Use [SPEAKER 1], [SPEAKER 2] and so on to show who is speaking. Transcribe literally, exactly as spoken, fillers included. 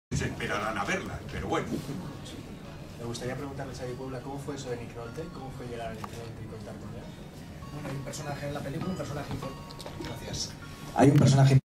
[SPEAKER 1] se esperarán a verla, pero bueno.
[SPEAKER 2] Me gustaría preguntarles a Xavi Puebla cómo fue eso de Nick Nolte, cómo fue llegar a Nick Nolte y contar con él.
[SPEAKER 3] Bueno, hay un personaje en la película, un personaje importante. Gracias.
[SPEAKER 4] Hay un personaje